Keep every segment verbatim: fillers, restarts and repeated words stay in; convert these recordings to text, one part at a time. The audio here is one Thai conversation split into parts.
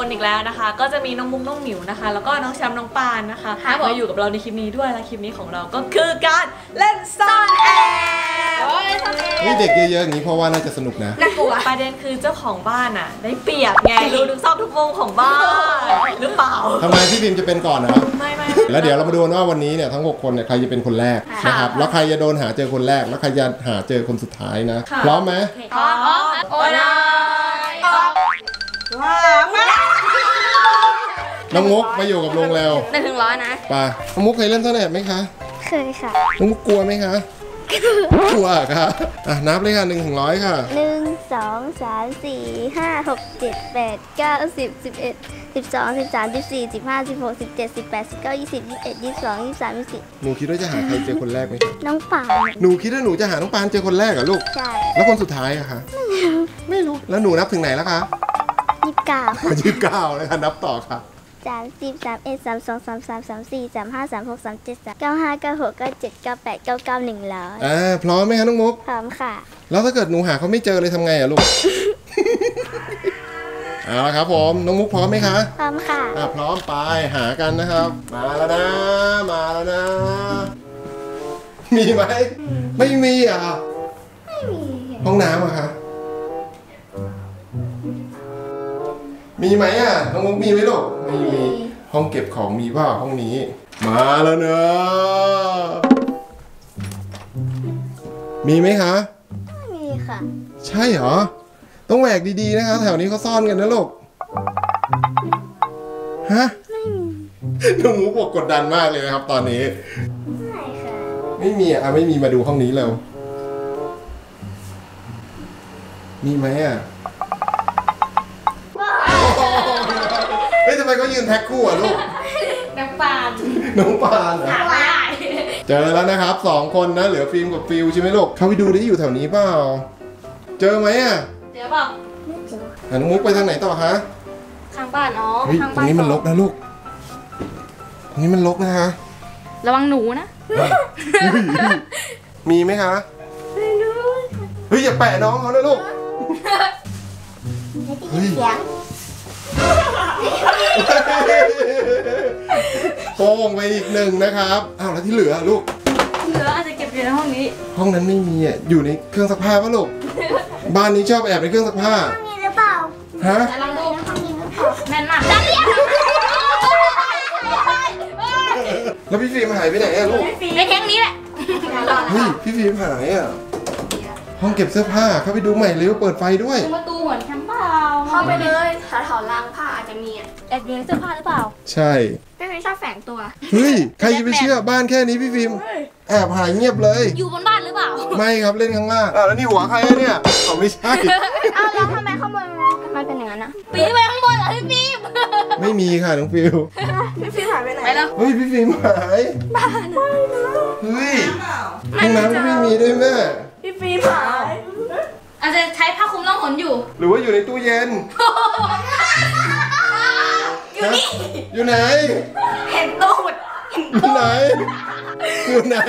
อีกแล้วนะคะก็จะมีน้องมุกน้องหมิวนะคะแล้วก็น้องแชมป์น้องปานนะคะมาอยู่กับเราในคลิปนี้ด้วยและคลิปนี้ของเราก็คือการเล่นซ่อนแอบนี่เด็กเยอะๆอย่างนี้เพราะว่าน่าจะสนุกนะน่ากลัวประเด็นคือเจ้าของบ้านอ่ะได้เปรียบไงรู้ทุกซอกทุกมุมของบ้านหรือเปล่าทำไมพี่พิมจะเป็นก่อนนะไม่ไม่แล้วเดี๋ยวเรามาดูว่าวันนี้เนี่ยทั้งหกคนเนี่ยใครจะเป็นคนแรกนะครับแล้วใครจะโดนหาเจอคนแรกแล้วใครจะหาเจอคนสุดท้ายนะพร้อมไหมพร้อมโอ้ยว้ามาน้องมุกมาอยู่กับลุงแล้วหนึ่งถึงร้อยนะป่ะน้องมุกเคยเล่นซ่อนแอบไหมคะเคยค่ะน้องมุกกลัวไหมคะกลัวค่ะอ่ะนับเลยค่ะหนึ่งถึงร้อยค่ะหนึ่งสองสามสี่ห้าหกเจ็ดแปดเก้าสิบสิบเอ็ดสิบสองสิบสามสิบสี่สิบห้าสิบหกสิบเจ็ดสิบแปดสิบเก้ายี่สิบยี่สิบเอ็ดยี่สิบสองยี่สิบสามยี่สิบสี่หนูคิดว่าจะหาใครเจอคนแรกไหมน้องปานหนูคิดว่าหนูจะหาน้องปานเจอคนแรกเหรอลูกใช่แล้วคนสุดท้ายอะคะไม่รู้แล้วหนูนับถึงไหนแล้วคะยี่สิบเก้ายี่สิบเก้าเลยค่ะนับต่อค่ะสามสิบสามเอ็ดสามสองสามสามสามสี่สามห้าสามหกสามเจ็ดสามเก้าห้าเก้าหกเก้าเจ็ดเก้าแปดเก้าเก้าหนึ่งร้อยอ่าพร้อมไหมคะน้องมุกพร้อมค่ะแล้วถ้าเกิดหนูหาเขาไม่เจอเลยทำไงอะลูก เอาละครับผมน้องมุกพร้อมไหมคะพร้อมค่ะอ่าพร้อมไปหากันนะครับมาแล้วนะมาแล้วนะมีไหมไม่มีอ่ะไม่มีห้องน้ำอะคะมีไหมอ่ะน้องมุกมีไหมลูกไม่มีห้องเก็บของมีป่ะห้องนี้มาแล้วเนอะมีไหมคะไม่มีค่ะใช่เหรอต้องแหวกดีๆนะคะแถวนี้เขาซ่อนกันนะลูกฮะไม่มีน้องมุกบอกกดดันมากเลยนะครับตอนนี้ไม่ค่ะไม่มีอ่ะไม่มีมาดูห้องนี้แล้วมีไหมอ่ะเฮ้ยทำไมเขายืนแท็กคู่อ่ะลูกน้องปานน้องปานเหรอเจอแล้วนะครับสองคนนะเหลือฟิล์มกับฟิลใช่ไหมลูกเขาไปดูได้อยู่แถวนี้เปล่าเจอไหมอ่ะเจอเปล่าน้องมุกไปทางไหนต่อคะข้างบ้านอ๋อข้างบ้านตรงนี้มันรกนะลูกตรงนี้มันรกนะคะระวังหนูนะมีไหมคะไม่รู้เฮ้ยอย่าแปะน้องเขานะลูกเฮ้ยเสียงโป้งไปอีกหนึ่งนะครับอ้าวแล้วที่เหลือลูกเหลืออาจจะเก็บอยู่ในห้องนี้ห้องนั้นไม่มีอ่ะอยู่ในเครื่องซักผ้าป่ะลูกบ้านนี้ชอบแอบในเครื่องซักผ้าห้องนี้หรือเปล่าฮะลองดูห้องนี้หรือเปล่าแม่นมากแล้วพี่ฟิล์มหายไปไหนอ่ะลูกในแท่งนี้แหละเฮ้ยพี่ฟิล์มหายอ่ะห้องเก็บเสื้อผ้าเข้าไปดูใหม่เร็วเปิดไฟด้วยประตูเหมือนแคมป์เปล่าเข้าไปเลยแถวๆรางผ้าอาจจะมีแอบเลี้ยงเสื้อผ้าหรือเปล่าใช่พี่ฟิล์มชอบแฝงตัวเฮ้ยใครจะไปเชื่อบ้านแค่นี้พี่ฟิล์มแอบหายเงียบเลยอยู่บนบ้านหรือเปล่าไม่ครับเล่นข้างล่างอ้าวแล้วนี่หัวใครเนี่ยอ๋อไม่ใช่อ้าวแล้วทำไมข้างบนมันเป็นอย่างนั้นนะปีนไปข้างบนเหรอพี่ฟิล์มไม่มีค่ะน้องฟิลพี่ฟิล์มหายไปไหนเฮ้ยพี่ฟิล์มหายบ้านไม่นะเฮ้ยห้องน้ำก็ไม่มีด้วยแม่พี่ฟิล์มหายอาจจะใช้ผ้าคลุมล่องหนอยู่หรือว่าอยู่ในตู้เย็นอยู่นี่อยู่ไหนเห็นตูดอยู่ไหนอยู่ไหน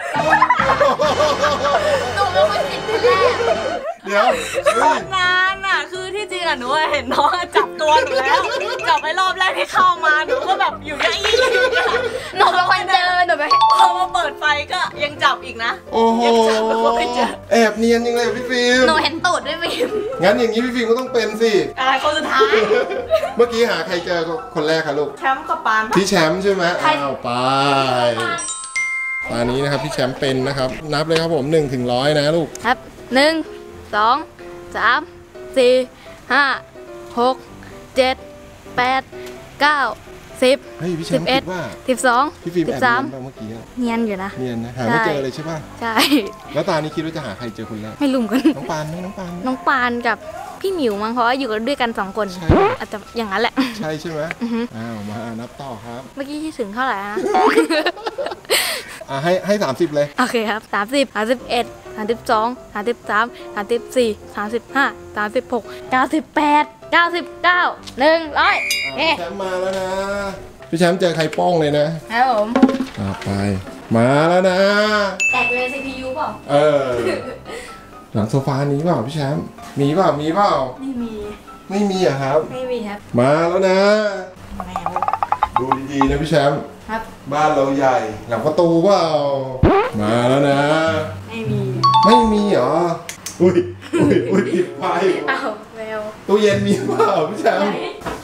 ตูดมันไม่เห็นทีแรกเดี๋ยวงานอ่ะคือที่จริงอ่ะหนูเห็นน้องจับตัวหนูแล้วจับไปรอบแรกที่เข้ามาหนูก็แบบอยู่อย่างนี้หนูเป็นคนเจอหนูไปพอมาเปิดไฟก็ยังจับอีกนะโอ้โหแอบเนียนยังไงพี่ฟิล์มหนูเห็นตูดด้วยฟิล์มงั้นอย่างนี้พี่ฟิล์มก็ต้องเป็นสิอะไรคนสุดท้ายเมื่อกี้หาใครเจอคนแรกคะลูกแชมป์กับปานพี่แชมป์ใช่ไหมอ้าวไปตอนนี้นะครับพี่แชมป์เป็นนะครับนับเลยครับผมหนึ่งถึงร้อยนะลูกครับหนึ่งสองสามสี่ห้าหกเจ็ดแปดเก้าสิบสิบเอ็ดสิบสองสิบสามเมื่อกี้เนียนอยู่นะเนียนนะหาไม่เจอเลยใช่ป่ะใช่แล้วตอนนี้คิดว่าจะหาใครเจอคนแรกไม่รู้กันน้องปานน้องปานน้องปานกับพี่หมิวมั้งเพราะว่าอยู่กันด้วยกันสองคนอาจจะอย่างนั้นแหละใช่ใช่ไหมอ้าวมานับต่อครับเมื่อกี้ที่ถึงเท่าไหร่ฮะอ่ะให้ให้สามสิบเลยโอเคครับสามสิบสามสิบเอ็ดสามสิบสองสามสิบสามสามสิบสี่สามสิบห้าสามสิบหกเก้าสิบแปดเก้าสิบเก้าหนึ่งร้อยพี่แชมป์มาแล้วนะพี่แชมป์เจอใครป้องเลยนะครับผมต่อไปมาแล้วนะแตกเลย ซี พี ยู เปล่าเออหลังโซฟานี้เปล่าพี่แชมป์มีเปล่ามีเปล่าไม่มีไม่มีอะครับไม่มีครับมาแล้วนะ ดูดีๆนะพี่แชมป์ครับบ้านเราใหญ่หลังประตูเปล่ามาแล้วนะไม่มีไม่มีเหรออุ้ยอุ้ยอุ้ยติดไฟอ้าวแมวตู้เย็นมีเปล่าพี่แชมป์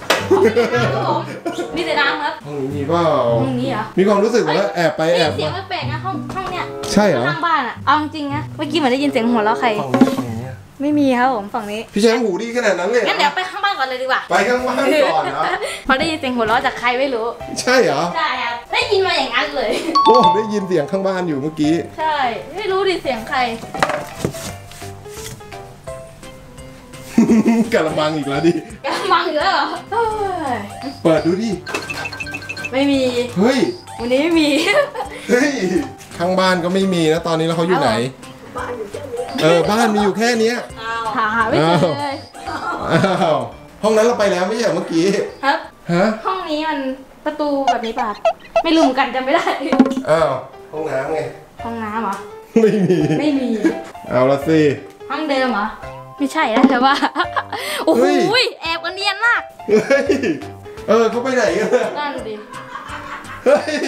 มีแต่น้ำครับห้องนี้มีเปล่าห้องนี้เหรอมีความรู้สึกว่าแอบไปแอบเสียงมาแปลกๆนะห้องห้องเนี้ยใช่เหรอข้างบ้านอ่ะเอาจริงๆนะเมื่อกี้เหมือนได้ยินเสียงหัวเราะใครฝั่งนี้ฝั่งนี้ไม่มีครับผมฝั่งนี้พี่แชมป์หูดีขนาดนั้นเลยเหรงั้อนเดี๋ยวไปข้างบ้านก่อนเลยดีกว่าไปข้างบ้านก่อนนะเพราะได้ยินเสียงหัวเราะจากใครไม่รู้ใช่เหรอใช่ครับได้ยินมาอย่างนั้นเลยโอ้ได้ยินเสียงข้างบ้านอยู่เมื่อกี้ใช่ไม่รู้ดิเสียงใครกระมังอีกแล้วดิกำมังอยู่แล้วเหรอเฮ้ยเปิดดูดิไม่มีเฮ้ยวันนี้ไม่มีเฮ้ยข้างบ้านก็ไม่มีนะตอนนี้แล้วเขาอยู่ไหนเออบ้านมีอยู่แค่เนี้ยหาหาไม่เจอเลยอ้าวห้องนั้นเราไปแล้วไม่ใช่เหรอเมื่อกี้ครับฮะห้องนี้มันประตูแบบนี้ป่ะไม่รู้เหมือนกันจำไม่ได้อ้าวห้องน้ำไงห้องน้ำเหรอไม่มีไม่มีเอาละสิห้องเดิมเหรอไม่ใช่แล้วแต่ว่าโอ้โหเฮ้ยแอบกันเนียนมากเฮ้ยเออเขาไปไหนกันเนี่ยนั่นดิเฮ้ย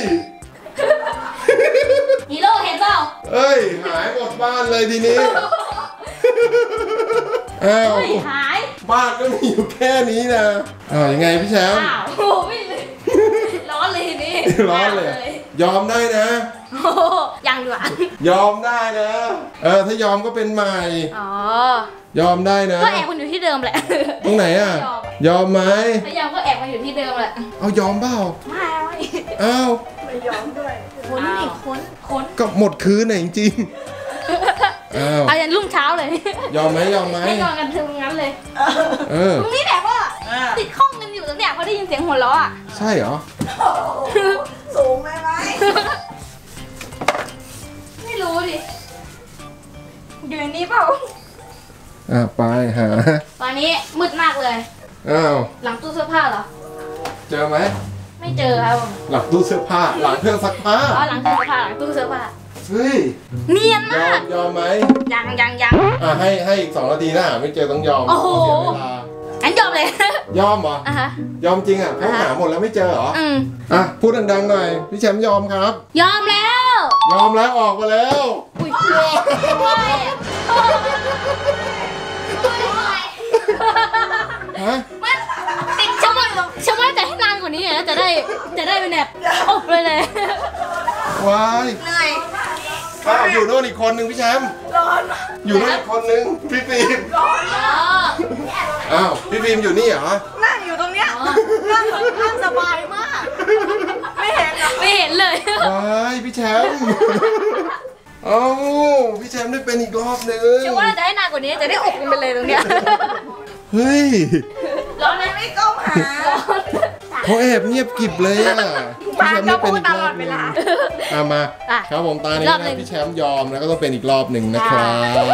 ฮีโร่เห็นเปล่าเฮ้ยหายหมดบ้านเลยทีนี้อ้าวเฮ้ยหายบ้านก็มีอยู่แค่นี้นะอ้าวยังไงพี่แชมป์อ้าวโอ้โหไม่เลยร้อนเลยทีนี่ร้อนเลย ยอมได้นะโอ้โหยังดีกว่ายอมได้นะ เออถ้ายอมก็เป็นใหม่อ๋อยอมได้นะก็แอบมันอยู่ที่เดิมแหละตรงไหนอ่ะ ยอมไหมถ้ายอมก็แอบมันอยู่ที่เดิมแหละเอายอมเปล่าไม่ไม่อ้าวค้นอีกค้นค้นก็หมดคืนน่ะจริงๆอ้าวเอายันรุ่งเช้าเลยยอมไหมยอมไหมไม่นอนกันถึงงั้นเลยเออตรงนี้แบบว่าติดข้องกันอยู่ตรงเนี้ยเพราะได้ยินเสียงหัวเราะอ่ะใช่เหรอสูงไหมไหมไม่รู้ดิอยู่ในนี้เปล่าอ่ะไปหาตอนนี้มืดมากเลยอ้าวหลังตู้เสื้อผ้าเหรอเจอไหมไม่เจอครับผมหลังตู้เสื้อผ้าหลังเครื่องซักผ้าอ๋อหลังตู้เสื้อผ้าหลังตู้เสื้อผ้าเฮ้ยเนียนยมาอก มยอมไหมยังยังยังอ่ะให้ให้อีกสองนาทีนะหาไม่เจอต้องยอมโอ้โหเสียเวลาอันยอมเลยยอมเหรออ่ะฮะยอมจริงอ่ะเพราะหาหมดแล้วไม่เจอเหรออืมอ่ะพูดดังๆหน่อยพี่แชมป์ยอมครับยอมแล้วยอมแล้วออกมาแล้วอุ้ยโอ้ยโอ้ยโอ้ยฮะมันติดชะมัดชะมัดแต่ให้นานกว่านี้นะจะได้จะได้เป็นแบบอบเลยเลยวายเหนื่อยอ้าวอยู่โน่นอีกคนนึงพี่แชมป์ร้อนมากอยู่โน่นอีกคนนึงพี่ฟิล์มอ๋ออ้าวพี่ฟิล์มอยู่นี่เหรอนั่งอยู่ตรงเนี้ยนั่งนั่งสบายมาก ไม่เห็นเหรอไม่เห็นเลยวายพี่แชมป์เอ้าพี่แชมป์ได้เป็นอีกรอบนึงชะมัดจะให้นานกว่านี้จะได้อบกันไปเลยตรงเนี้ยเฮ้ยร้อนไหมไม่ก้มหาเขาแอบเงียบกริบเลยอ่ะพี่แชมป์ได้เป็นอีกรอบนึงอ่ะมาอ่ะครับผมตานี้รอบหนึ่นะงพี่แชมป์ยอมแล้วก็ต้องเป็นอีกรอบหนึ่งนะครับ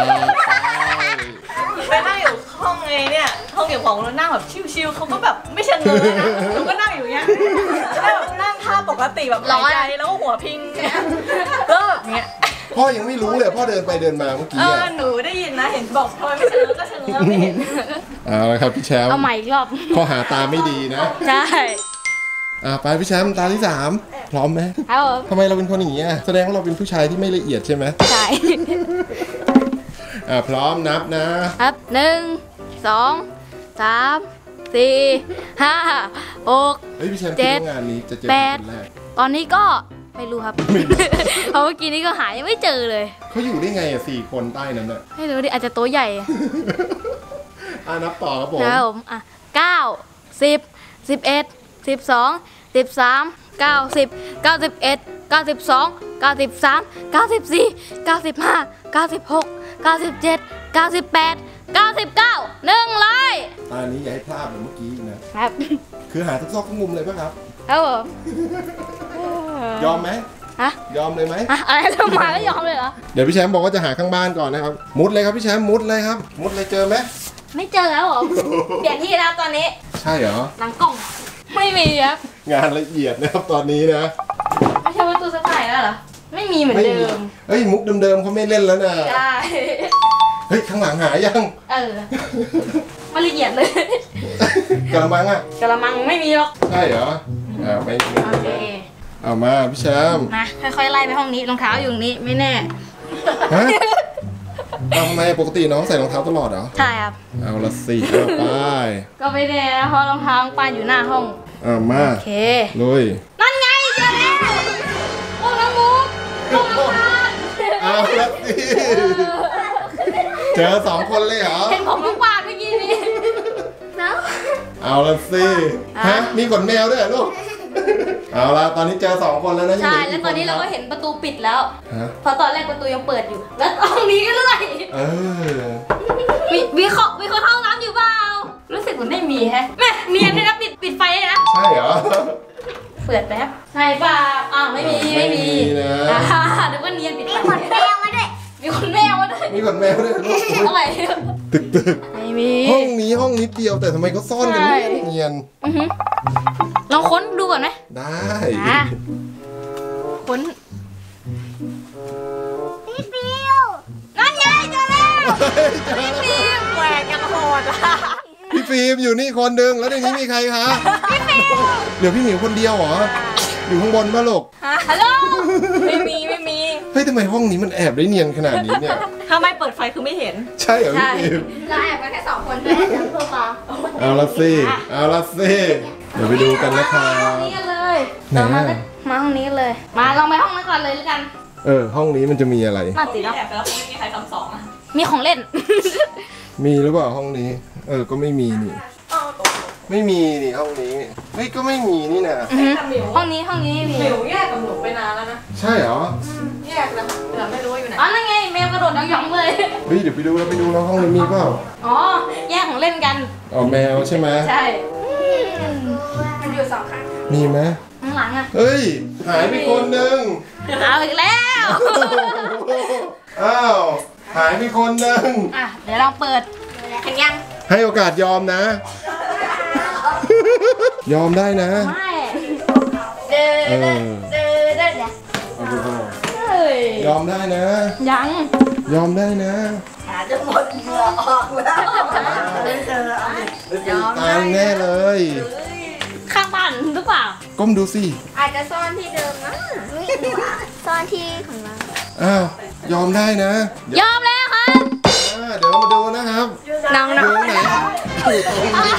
ไปนั่งอยู่ห้องไงเนี่ย ห้องเก็บของแล้วนั่งแบบชิวๆเขาก็แบบไม่ชะเง้อนะหนูก็นั่งอยู่เนี้ยแล้วแบบนั่งท่าปกติแบบหายใจแล้วก็หัวพิงเนี้ยแล้วแบบเนี้ยพ่อยังไม่รู้เลยพ่อเดินไปเดินมาเมื่อเอกี้ออ่ะหนูได้ยินนะ เห็นบอกทำไมไม่ชะเง้อก็ชะเง้อไม่เห็นเอาละครับพี่แชมป์เอาใหม่อีกรอบข้อหาตาไม่ดีนะใช่อ่าไปพี่แชมป์ตาที่สามพร้อมไหมครับผมทำไมเราเป็นคนอย่างนี้อ่ะแสดงว่าเราเป็นผู้ชายที่ไม่ละเอียดใช่ไหมใช่อ่าพร้อมนับนะครับหนึ่งสองสามสี่ห้าหกเฮ้ยพี่แชมป์เจ็คิดดว่างานนี้จะเจอแปดคนแรกตอนนี้ก็ไม่รู้ครับ เพราะเมื่อกี้นี้ก็หายังไม่เจอเลยเขาอยู่ได้ไงอ่ะสี่คนใต้นั้นอ่ะไม่รู้ดิอาจจะตัวใหญ่อ่านับต่อครับผมนะครับผมอ่ะเก้าสิบสิบเอ็ดสิบสองสิบสามเก้าสิบเก้าสิบเอ็ดเก้าสิบสองเก้าสิบสามเก้าสิบสี่เก้าสิบห้าเก้าสิบหกเก้าสิบเจ็ดเก้าสิบแปดเก้าสิบเก้าหนึ่งร้อยตานี้อย่าให้พลาดเหมือนเมื่อกี้นะครับ คือหาทุกซอกทุกมุมเลยป่ะครับครับผมยอมไหมฮะยอมเลยไหมอะอะไรลงมาแล้วยอมเลยเหรอเดี๋ยวพี่แชมป์บอกว่าจะหาข้างบ้านก่อนนะครับมุดเลยครับพี่แชมป์มุดเลยครับมุดเลยเจอไหมไม่เจอแล้วผมเปลี่ยนที่แล้วตอนนี้ใช่เหรอหลังกล่องไม่มีครับงานละเอียดนะครับตอนนี้นะไม่ใช่ว่าตู้เสื้อผ้าแล้วเหรอไม่มีเหมือนเดิมเฮ้ยมุกเดิมๆเขาไม่เล่นแล้วนะใช่เฮ้ยข้างหลังหายยังเออมาละเอียดเลยกระมังอ่ะกระมังไม่มีหรอกใช่เหรออ่าไม่มีโอเคเอามาพี่แชมป์มาค่อยๆไล่ไปห้องนี้รองเท้าอยู่ตรงนี้ไม่แน่ฮะเอาทำไมปกติน้องใส่รองเท้าตลอดเหรอใช่ครับเอาละสิเอาไปก็ไม่แน่นะเพราะรองเท้าของป้าอยู่หน้าห้องเอามาโอเคลุยนั่นไงเจอแล้วห้องน้ำมุกห้องน้ำตาลเอาละสิเจอสองคนเลยเหรอเห็นผมน้องปาดเมื่อกี้นี้เนาะเอาละสิฮะมีขนแมวด้วยเหรอลูกเอาละตอนนี้เจอสองคนแล้วนะใช่ยังเหแล้วตอนนี้เราก็คเห็นประตูปิดแล้วฮะเพราะตอนแรกประตูยังเปิดอยู่ แล้วห้องนี้ก็เลยเออมีมีเขามีคนเข้าห้องน้ำอยู่เปล่ารู้สึกเหมือนไม่มีแฮะแม่เนียนเลยนะปิดปิดไฟเลยนะใช่เหรอเปิดแป๊บใช่เปล่าอ้าวไม่มีไม่มีไม่มีนะอ่าเดี๋ยวก็เนียนปิดมีไฟขนแมวมาด้วยมีคนแมวมาด้วยมีขนแมวด้วยลูกอะไรตึกตึกไม่มีห้องนี้ห้องนิดเดียวแต่ทำไมเขาซ่อนกันใช่เนียนอือหือลองค้นดูก่อนไหมได้อ่ะค้นพี่ฟิวนั่นไงเจอแล้วเจอแล้วแหวกยังโหดอ่ะพี่ฟิล์มอยู่นี่คนหนึ่งแล้วในนี้มีใครคะเดี๋ยวพี่หมิวคนเดียวเหรออยู่ข้างบนป่ะลูกฮัลโหลไม่มีไม่มีเฮ้ยทำไมห้องนี้มันแอบได้เนียนขนาดนี้เนี่ยถ้าไม่เปิดไฟคือไม่เห็นใช่เหรอพี่ใช่ฟิล์มเราแอบกันแค่สองคนใช่แม่ไหมจับตัวปลาเอาละสิเอาละสิเดี๋ยวไปดูกันนะครัห้อบ งนี้กันเลยไหนเรามาอะมาห้องนี้เลย มาลองไปห้องนั้นก่อนเลยแล้วกันเออห้องนี้มันจะมีอะไรน่าติดที่เนาะแอบไปแล้วคงไม่มีใครทำสองอ่ะมีของเล่นมีหรือเปล่าห้องนี้ เออก็ไม่มีนี่ ไม่มีนี่ห้องนี้เฮ้ยก็ไม่มีนี่นะอือหือแต่หมิวห้องนี้ห้องนี้มีหมิวแยกกับหนูไปนานแล้วนะใช่เหรอแยกนะแต่ไม่รู้ว่าอยู่ไหนอ๋อนั่นไงแมวกระโดดยองๆเลยเฮ้ยเดี๋ยวไปดูแล้วไปดูแล้วห้องนี้มีเปล่าอ๋อแยกของเล่นกันอ๋อแมวใช่ไหมใช่มันอยู่สองข้างมีไหมข้างหลังอะเฮ้ยหายไปคนหนึ่งเอาอีกแล้วอ้าวหายไปคนหนึ่งอ่ะเดี๋ยวลองเปิดเห็นยังให้โอกาสยอมนะ ยอมได้นะไม่เดินเออเดินเดินเดี๋ยวเอาดูเข้ามาเฮ้ยยอมได้นะยังยอมได้นะจะหมดเหงื่อออกแล้วไม่เจอเอาดิได้เป็นตายแน่เลยข้างบ้านหรือเปล่าก้มดูสิอาจจะซ่อนที่เดิมนะนี่หนูอ่ะซ่อนที่ของเราอ้าวยอมได้นะเดี๋ยวยอมแล้วครับอ่าเดี๋ยวเรามาดูนะครับน้องดูไหนอยู่ตรงนี้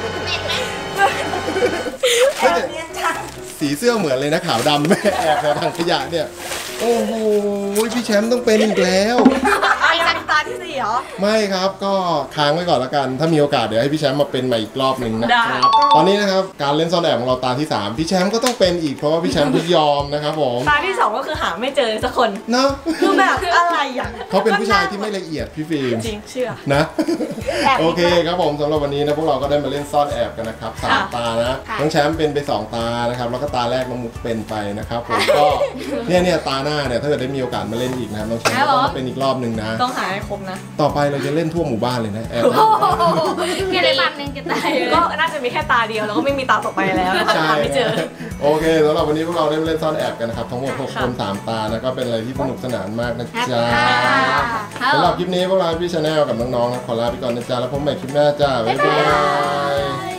เฮ้ยแต่สีเสื้อเหมือนเลยนะขาวดำแม่แอบในถังขยะเนี่ย โอ้โหพี่แชมป์ต้องเป็นอีกแล้วอันนี้ตาที่สี่เหรอไม่ครับก็ค้างไว้ก่อนละกัน ถ้ามีโอกาสเดี๋ยวให้พี่แชมป์มาเป็นใหม่อีกรอบหนึ่งนะคได้รับตอนนี้นะครับการเล่นซ่อนแอบของเราตาที่สามพี่แชมป์ก็ต้องเป็นอีกเพราะว่าพี่แชมป์คือยอมนะครับผมตาที่สองก็คือหาไม่เจอสักคนเนาะคือแบบอะไรอ่ะเขาเป็นผู้ชายที่ไม่ละเอียดพี่ฟิล์มจริงเชื่อนะโอเคครับผมสำหรับวันนี้นะพวกเราก็ได้มาเล่นซ่อนแอบกันนะครับสามค่ะตานะน้องแชมป์เป็นไปสองตานะครับแล้วก็ตาแรกน้องมุกเป็นไปนะครับผมก็เนี่ยเนี่ยตาหน้าเนี่ยถ้าเกิดได้มีโอกาสมาเล่นอีกนะครับน้องแชมป์ก็ต้องมาเป็นอีกรอบหนึ่งนะต้องหาให้ครบนะต่อไปเราจะเล่นทั่วหมู่บ้านเลยนะแอบโอ้โหแค่ได้บันหนึ่งจะตายเลยก็น่าจะมีแค่ตาเดียวแล้วก็ไม่มีตาต่อไปแล้วนะคะใช่หาไม่เจอโอเคสำหรับวันนี้พวกเราได้มาเล่นซ่อนแอบกันนะครับทั้งหมดหกค่ะคนสามตานะก็เป็นอะไรที่สนุกสนานมากนะจ๊ะครับสำหรับคลิปนี้พวกเราพี่ชาแนลกับน้องๆนะขอลาไปก่อนนะจ๊ะแล้วพบใหม่คลิปหน้าจ้าบ๊ายบาย